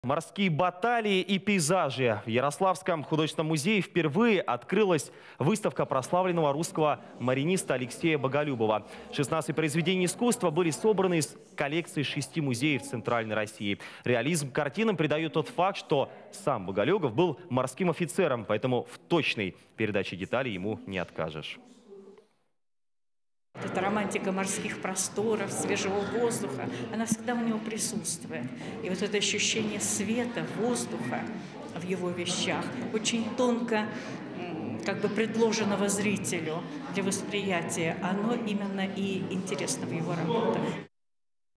Морские баталии и пейзажи. В Ярославском художественном музее впервые открылась выставка прославленного русского мариниста Алексея Боголюбова. 16 произведений искусства были собраны из коллекции 6 музеев Центральной России. Реализм картинам придает тот факт, что сам Боголюбов был морским офицером, поэтому в точной передаче деталей ему не откажешь. Эта романтика морских просторов, свежего воздуха, она всегда у него присутствует. И вот это ощущение света, воздуха в его вещах очень тонко предложенного зрителю для восприятия, оно именно и интересно в его работах.